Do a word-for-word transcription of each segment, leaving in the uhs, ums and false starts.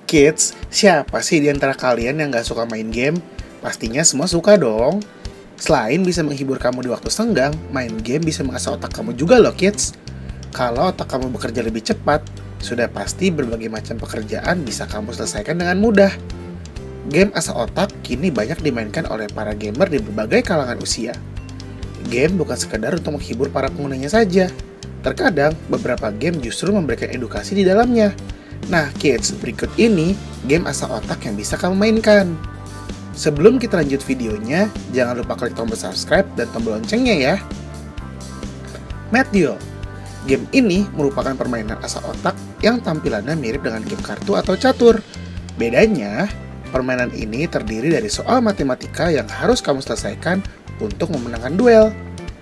Kids, siapa sih di antara kalian yang gak suka main game? Pastinya semua suka dong. Selain bisa menghibur kamu di waktu senggang, main game bisa mengasah otak kamu juga loh kids. Kalau otak kamu bekerja lebih cepat, sudah pasti berbagai macam pekerjaan bisa kamu selesaikan dengan mudah. Game asah otak kini banyak dimainkan oleh para gamer di berbagai kalangan usia. Game bukan sekedar untuk menghibur para penggunanya saja. Terkadang, beberapa game justru memberikan edukasi di dalamnya. Nah, kids, berikut ini game asah otak yang bisa kamu mainkan. Sebelum kita lanjut videonya, jangan lupa klik tombol subscribe dan tombol loncengnya ya. Math Duel. Game ini merupakan permainan asah otak yang tampilannya mirip dengan game kartu atau catur. Bedanya, permainan ini terdiri dari soal matematika yang harus kamu selesaikan untuk memenangkan duel.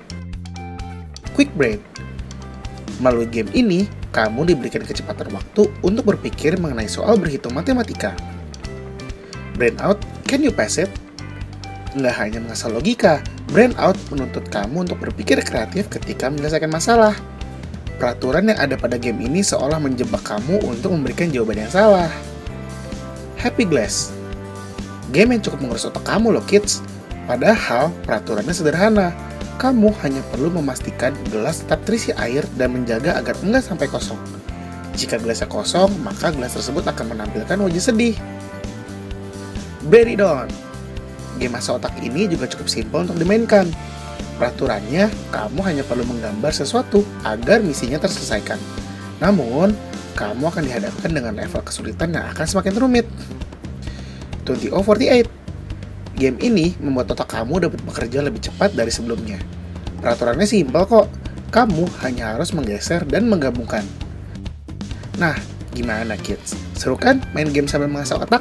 Quick Brain. Melalui game ini, kamu diberikan kecepatan waktu untuk berpikir mengenai soal berhitung matematika. Brain Out, can you pass it? Nggak hanya mengasah logika, Brain Out menuntut kamu untuk berpikir kreatif ketika menyelesaikan masalah. Peraturan yang ada pada game ini seolah menjebak kamu untuk memberikan jawaban yang salah. Happy Glass. Game yang cukup menguras otak kamu loh kids. Padahal peraturannya sederhana. Kamu hanya perlu memastikan gelas tetap terisi air dan menjaga agar enggak sampai kosong. Jika gelasnya kosong, maka gelas tersebut akan menampilkan wajah sedih. Berry Dawn. Game asah otak ini juga cukup simpel untuk dimainkan. Peraturannya, kamu hanya perlu menggambar sesuatu agar misinya terselesaikan. Namun, kamu akan dihadapkan dengan level kesulitan yang akan semakin rumit. dua puluh empat delapan. Game ini membuat otak kamu dapat bekerja lebih cepat dari sebelumnya. Peraturannya simpel kok, kamu hanya harus menggeser dan menggabungkan. Nah, gimana kids? Seru kan main game sambil mengasah otak?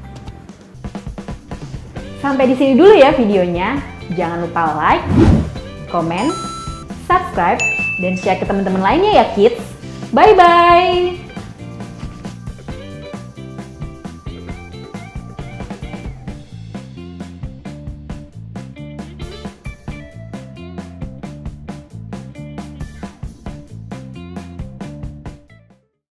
Sampai di sini dulu ya videonya. Jangan lupa like, comment, subscribe, dan share ke teman-teman lainnya ya kids. Bye-bye!